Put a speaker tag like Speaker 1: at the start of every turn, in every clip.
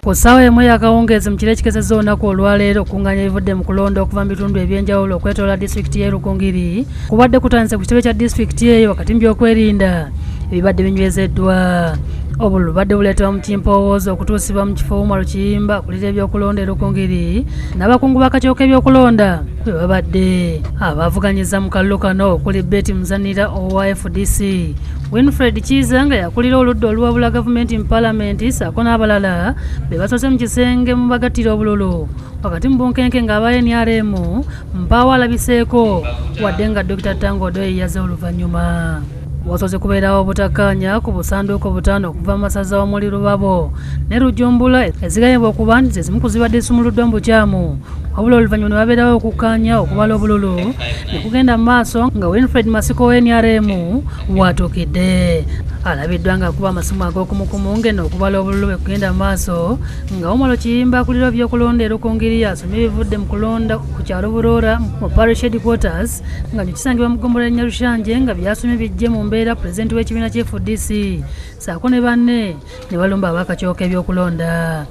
Speaker 1: Ku ssaawa emu ey'akawungeezi mu kiro ekikesezza olunaku olwaleero okunganya ebivudde mu kulonda okuva mu bitundu ebyenjawulo okwetoloola disitulikiti y'e Rukungiri kubadde kutandise ku kitebe kya disitulikiti eyo wakati mu by'okwerinda ebibadde binywezeddwa. Obululu badde buleetebwa mu kimpowooza okutuusibwa mu kifo Umar Kiyimba akulira ebyokulonda e Rukungiri n'abakungu b'akakiiko k'ebyokulonda bwe babadde. Abaavuganyizza mu kalulu kano okuli Betty Muzanira owa FDC, Winfred Kiza nga yakulira oludda oluwabula gavumenti mu paalamenti ssaako n'abalala be basoose mu kisenge mu bagattira obululu. Wakati mu bunkenke ng'aba NRM mpaawo alabiseeko wadde nga Dr. Tango Odoye yaze oluvannyuma. Wasoose kubeerawo obutakkaanya ku busanduuko butaano okuva mu masaza omuli Lubabo ne Rujumbula ezigambibwa okuba nti ze zimu ku zibadde zisumuluddwa mu bukyamu, wabula oluvannyuma ne babeerawo okukkaanya okubala obululu ne kugenda mu maaso nga Winfred Masiko wa NRM w'atuukidde. Alabiddwa ng'akuba amasimu ag'okumukumu ng'eno okubala obululu bwe kugenda mu maaso nga Umar Kiyimba akulira ebyokulonda e Rukungiri asomye ebivudde mu kulonda ku kyalo Buroora mu parish headquarters nga byo kisangibwa mu ggombolola ya Nyarushanje nga byasomye bijje mu mbeera pulezidenti w'ekibiina kya FDC ssaako ne banne ne balumba ab'akakiiko k'ebyokulonda.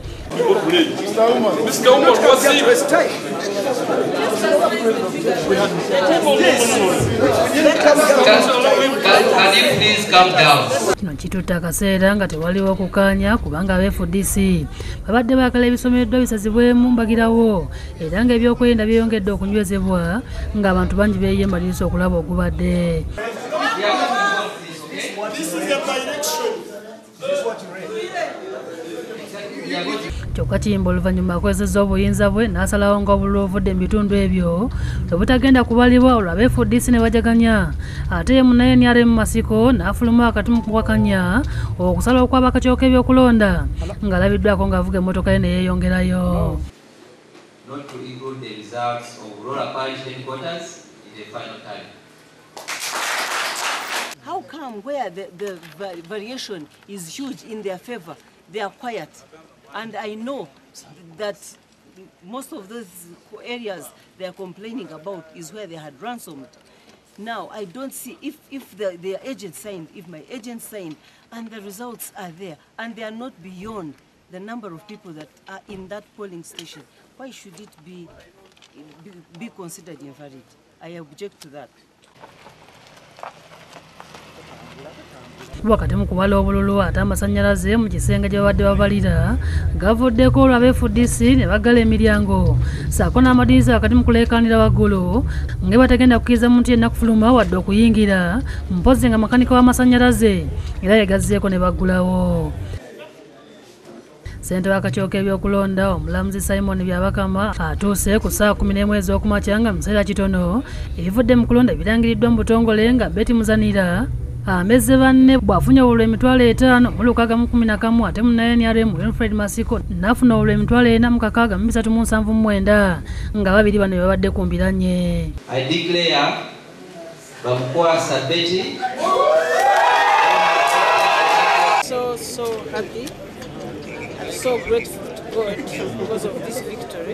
Speaker 1: Kino kitutte akaseera nga tewaliwo okukkaanya kubanga aba FDC babadde baagala ebisomereddwa bisazibwemu mbagirawo era ng'ebyokwerinda byeyongedde okunywezebwa ng'abantu bangi beeyiye maliriza okulaba ogubadde. Kyokka Kiyimba oluvannyuma akozesezza obuyinza bwe n'asalawo nga obululu obuvudde mu bitundu ebyo bwe butagenda kubalibwa olwo aba FDC ne bajaganya ate ye munnaye NRM Masiko n'afuluma wakati mu kuwakanya okusalawo kw'abakakiiko k'ebyokulonda ng'alabiddwako ng'avuga emmotoka ye ne yeeyongerayo.
Speaker 2: How come where the variation is huge in their favor, they are quiet? And I know that most of those areas they are complaining about is where they had ransomed. Now, I don't see if their agent signed, if my agent signed, and the results are there, and they are not beyond the number of people that are in that polling station, why should it be considered invalid? I object to that.
Speaker 1: Wakati mu kubala obululu ate amasannyalaze mu kisenge gye babadde babalira gavuddeko olwo aba FDC ne baggala emiryango ssaako n'amadinisa wakati mu kuleekaanira waggulu nga batagenda kukkiriza muntu yenna kufuluma wadde okuyingira mpozzi nga makanika w'amasannyalaze era yegazzeeko ne baggulawo. Ssentebe w'akakiiko k'ebyokulonda omulamuzi Simon Byabakama atuuse ku ssaawa 11 ez'okumakya nga mu kiseera kitono ebivudde mu kulonda birangiriddwa mu butongole nga Betty Muzanira amezze banne bw'afunye obululu emitwalo 5 mu 611 ate munnaye NRM Winfred Masiko n'afuna obululu emitwalo 4 mu 379 nga babiri bano babadde ku mbiranye.
Speaker 3: I declare Bamukwasa Betty
Speaker 4: so happy, so grateful to God because of this victory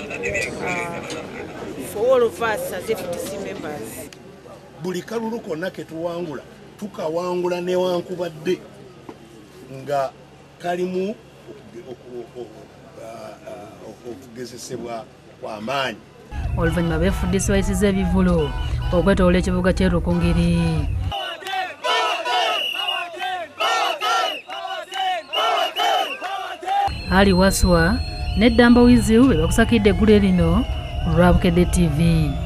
Speaker 4: for all of us as FDC members.
Speaker 5: Buli kalulu konna ke tuwangula tukawangula newankubadde nga kalimu okugezesebwa kw'amaanyi.
Speaker 1: Oluvannyuma aba FDC bayisizza ebivulo okwetoloola ekibuga ky'e Rukungiri. Ali Waswa ne Damba Wiziu be bakusakidde eggulu lino Lwabukedde TV.